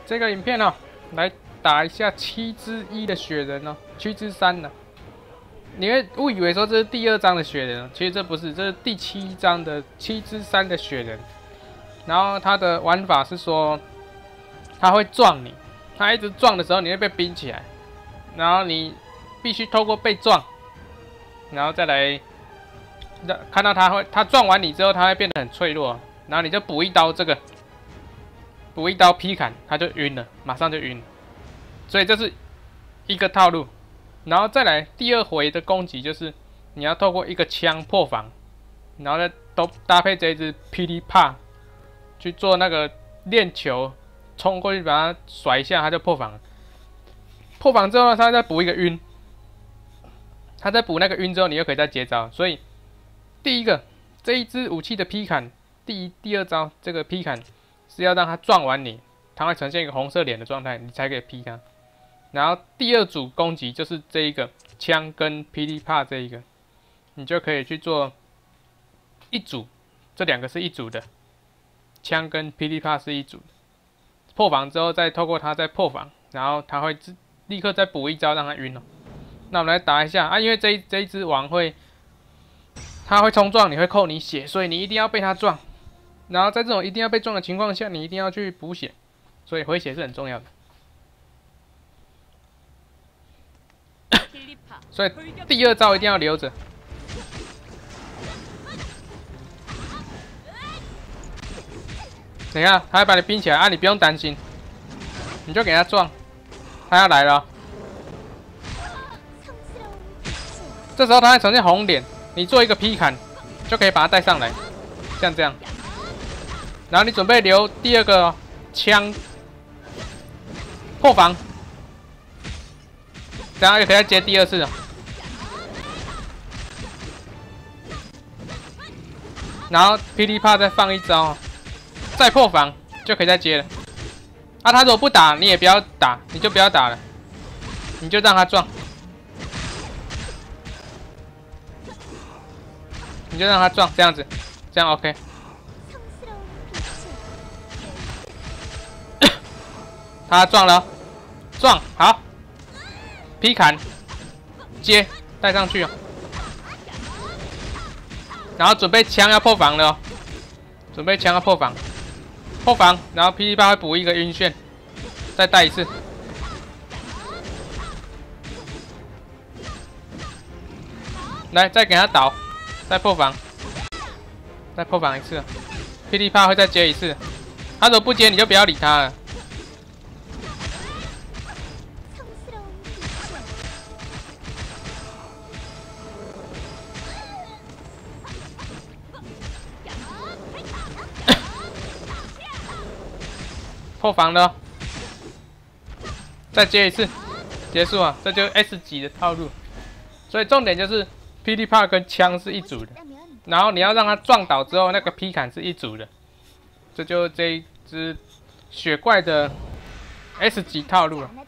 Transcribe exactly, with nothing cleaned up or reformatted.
这个影片哦，来打一下七之一的雪人哦，七之三的。你会误以为说这是第二章的雪人，其实这不是，这是第七章的七之三的雪人。然后它的玩法是说，它会撞你，它一直撞的时候你会被冰起来，然后你必须透过被撞，然后再来看到它会，它撞完你之后，它会变得很脆弱，然后你就补一刀这个。补一刀劈砍，他就晕了，马上就晕了。所以这是一个套路，然后再来第二回的攻击就是你要透过一个枪破防，然后再都搭配这一只霹雳帕去做那个链球，冲过去把它甩一下，它就破防了。破防之后呢，他再补一个晕，他再补那个晕之后，你又可以再接招。所以第一个这一支武器的劈砍，第一、第二招这个劈砍。是要让它撞完你，它会呈现一个红色脸的状态，你才可以劈它。然后第二组攻击就是这一个枪跟霹雳帕这一个，你就可以去做一组，这两个是一组的，枪跟霹雳帕是一组的。破防之后再透过它再破防，然后它会立刻再补一招让它晕哦。那我们来打一下啊，因为这一这一只王会，它会冲撞，你会扣你血，所以你一定要被它撞。然后在这种一定要被撞的情况下，你一定要去补血，所以回血是很重要的。所以第二招一定要留着。你看，他会把你冰起来啊，你不用担心，你就给他撞，他要来了。这时候他会呈现红脸，你做一个劈砍，就可以把他带上来，像这样。然后你准备留第二个枪破防，然后又可以再接第二次了。然后霹雳帕再放一招，再破防就可以再接了。啊，他如果不打，你也不要打，你就不要打了，你就让他撞，你就让他撞，这样子，这样 OK。他撞了，撞好，劈砍，接带上去哦，然后准备枪要破防了哦，准备枪要破防，破防，然后霹雳帕会补一个晕眩，再带一次，来再给他倒，再破防，再破防一次，霹雳帕会再接一次，他如果不接你就不要理他了。破防了，再接一次，结束啊！这就是 S 级的套路。所以重点就是霹雳帕跟枪是一组的，然后你要让它撞倒之后，那个劈砍是一组的。这就是这一只雪怪的 S 级套路了。